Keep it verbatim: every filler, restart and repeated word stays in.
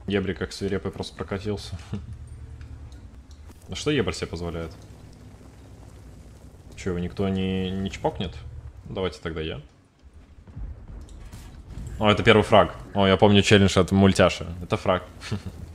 Ебри как свирепый просто прокатился. А что Ебр себе позволяет? Че, его никто не, не чпокнет? Давайте тогда я. О, это первый фраг. О, я помню челлендж от мультяши. Это фраг.